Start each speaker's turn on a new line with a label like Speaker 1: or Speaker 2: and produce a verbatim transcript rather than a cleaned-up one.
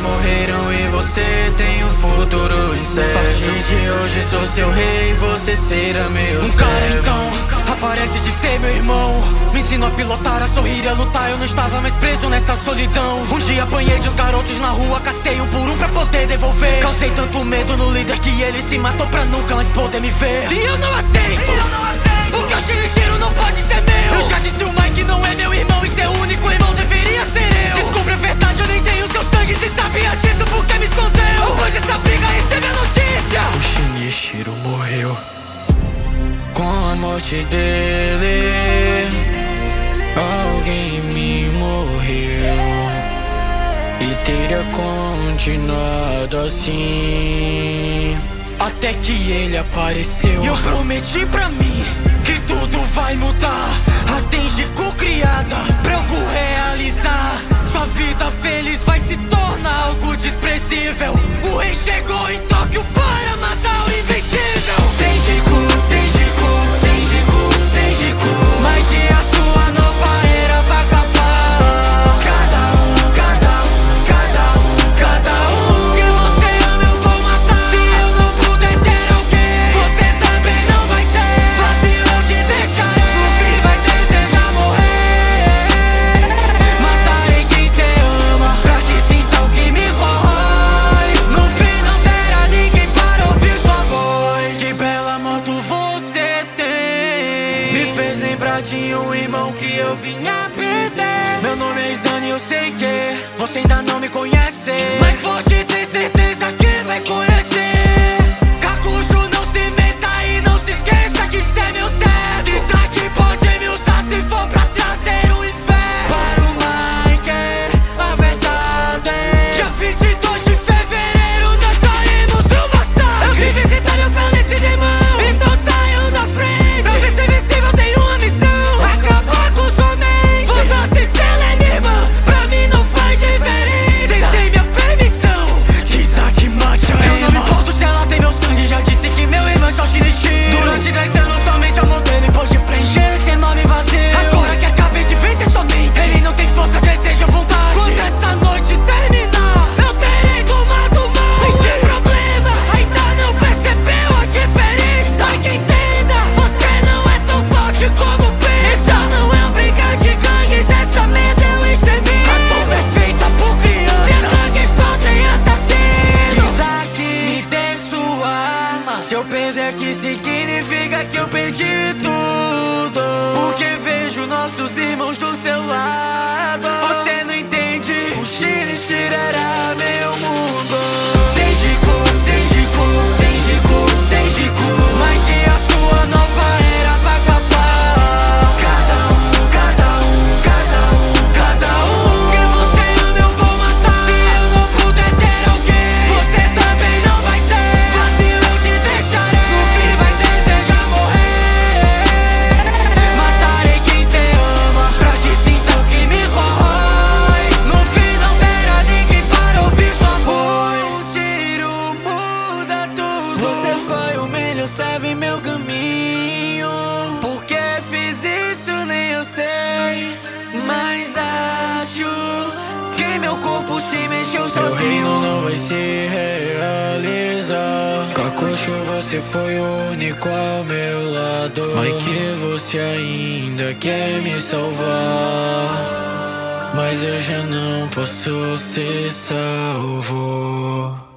Speaker 1: morreram e você tem um futuro incerto. A partir de hoje sou seu rei, você será meu
Speaker 2: Um
Speaker 1: servo.
Speaker 2: cara então aparece de ser meu irmão, me ensinou a pilotar, a sorrir, a lutar. Eu não estava mais preso nessa solidão. Um dia apanhei de uns garotos na rua, cacei um por um pra poder devolver. Causei tanto medo no líder que ele se matou pra nunca mais poder me ver. E eu não aceito, porque o sinistro não pode ser meu. Eu já disse o Mike não é meu irmão, e seu único irmão deveria ser eu. Descubra a verdade, eu nem tenho seu sangue. Se sabia disso, por que me escondeu? Depois dessa briga recebe a notícia:
Speaker 1: o Shinichiro morreu. Com a morte dele, alguém me morreu. E teria continuado assim
Speaker 2: até que ele apareceu. E eu prometi pra mim que tudo vai mudar. A Tenjiku criada pra algo realizar. Sua vida feliz vai se tornar algo desprezível. O rei chegou em Tóquio para matar o invencível. Tenjiku, Tenjiku, Tenjiku, Tenjiku. Mike, a sua nova era vai acabar. Cada um, cada um, cada um, cada um. Que você ama eu vou matar. Se eu não puder ter alguém, você também não vai ter. Fácil eu te deixarei. No fim vai desejar morrer. Matarei quem cê ama, pra que sinta o que me corrói. No fim não terá ninguém para ouvir sua voz. Que bela moto você tem, me fez lembrar de um irmão que eu vinha perder. Meu nome é Izane, eu sei que você ainda não me conhece, mas pode ter certeza que vai conhecer. Kakusho, não se meta e não se esqueça que cê é meu servo. Diz aqui pode me usar se for pra trazer o inferno. Para o Mike, a verdade. Dia vinte e dois de fevereiro nós saímos uma sala. Eu vim visitar meu falecido irmão, então saiam da frente. Pra ver se é invencível, tenho uma missão: acabar com sua mente. Foda-se se ela é minha irmã, pra mim não faz diferença. Cê tem minha permissão, Kisaki mate a eu não me importo se ela tem meu sangue, já disse que meu irmão é só Shinichiro. Durante dez anos somente amor dele pôde preencher esse enorme vazio. Agora que acabei de vencer somente, ele não tem força, desejo, vontade. Quando essa noite terminar, eu terei tomado mal. Sem que problema, ainda não percebeu a diferença. Ai, que entenda, você não é tão forte como pensa. Não é um brincar de gangues, essa merda é um extermínio. A turma é feita por criança, minha gangue só tem assassino. Kisaki, me dê sua arma. Se eu perder aqui significa que eu perdi tudo, porque vejo nossos irmãos do seu lado. Você não entende, o Shinichiro era meu mundo. Tenjiku, Tenjiku, Tenjiku, Tenjiku. Mike, a sua nova era vai acabar. Cada um, cada um, cada um, cada um. Que você ama eu vou matar. Se eu não puder ter alguém, você também não vai ter. Fácil eu te deixarei, no fim vai desejar morrer. Matarei quem cê ama, pra que sinta o que me corrói. No fim não terá ninguém para ouvir sua voz. Um tiro muda tudo. Você foi o melhor servo em meu caminho. Por que fiz isso nem eu sei, mas acho que meu corpo se mexeu
Speaker 1: meu reino
Speaker 2: sozinho.
Speaker 1: não vai se realizar. Kakusho, você foi o único ao meu lado. Mike, você ainda quer me salvar, mas eu já não posso ser salvo.